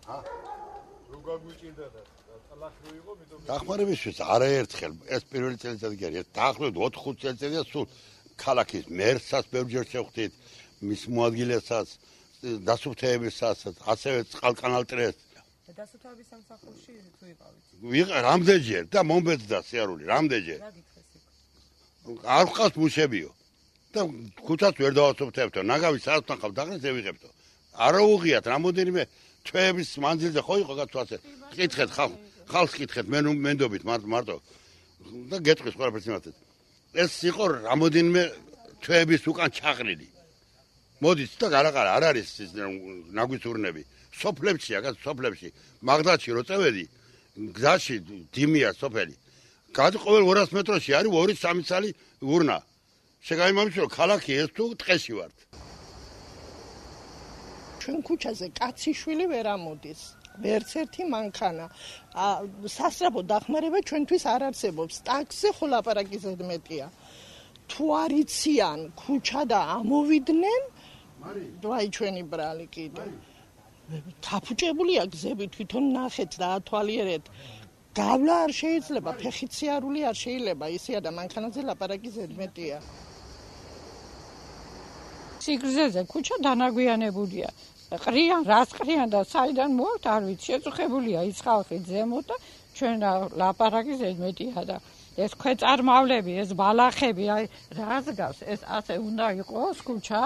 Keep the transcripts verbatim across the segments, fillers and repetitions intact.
დახმარებისთვის არაერთხელ ეს პირველი წელიწადი არის. დაახლოებით ოთხ-ხუთ წელიწადია სულ ქალაქის მერსაც ბევრჯერ შევხვდით, მის მოადგილესაც, დასუფთავებისას, ასევე წყალკანალტრეს. დასუფთავების სამსახურში თუ იყავით? ვიყავ რამდენჯერ და მომბეძდა სიარული, რამდენჯერ. რა გითხეს იქ? არ ვყავს მუშებიო. და ქუთას ვერ დავასუფთავებთო, ნაგავის სადაც ნახავ დაღრეს ევიღებთო. არა უღიათ, რამოდენიმე თვეების მანძილზე ხო იყო გათვალე. კითხეთ ხალხ, ხალხს კითხეთ, მე მენდობით მარტო და გეტყვის ყველაფერს იმათეთ. ეს იყო რამოდენიმე თვეების უკან ჩაყრილი. მოდით და გარაყარა არ არის ნაგვის ურნები. სოფლებშია, გას სოფლებში, მაგდათში რო წევედი, გზაში დიმია სოფელი. გადი ყოველ ორას მეტროში არის ორი სამი ცალი ურნა. შეგაიმამის რომ ქალაქი ეს თუ ტყეში ვართ. ჩვენ ქუჩაზე კაციშვილი ვერ ამოდის. ვერც ერთი მანქანა. სასწრაფო დახმარება ჩვენთვის არ არსებობს. ტაქსზე ხო ლაპარაკი ზედმეტია. თუ არ იციან ქუჩა და ამოვიდნენ, ვაი ჩვენი ბრალი კიდე. თაფუჭებულია გზები თვითონ ნახეთ და ათვალიერეთ. გავლა არ შეიძლება, ფეხით სიარული არ შეიძლება, ისეა და მანქანაზე ლაპარაკი ზედმეტია. სიგრძეზე ქუჩა დანაგვიანებულია. ყრიან, რას ყრიან და საიდან მოაქვთ არ ვიცი, შეწუხებულია ის ხალხი ზემოთ და ჩვენ ლაპარაკი ზედმეტია და ეს ქვეწარმავლები, ეს ბალახები, აი რას გავს, ეს ასე უნდა იყოს ქუჩა?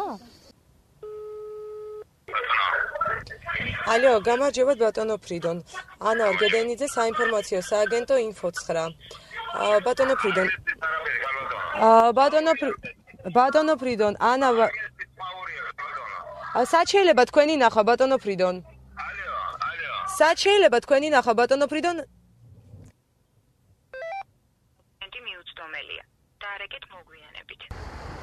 ალო, გამარჯობათ ბატონო ფრიდონ. ანა ორგედენიძე, საინფორმაციო სააგენტო ინფო ცხრა. ბატონო ფრიდონ. ბატონო ბატონო ფრიდონ, ანა სად შეიძლება თქვენი ნახვა ბატონო ფრიდონ? ალო, ალო. სად შეიძლება თქვენი ნახვა ბატონო ფრიდონ? მიუწვდომელია. დაარეკეთ მოგვიანებით.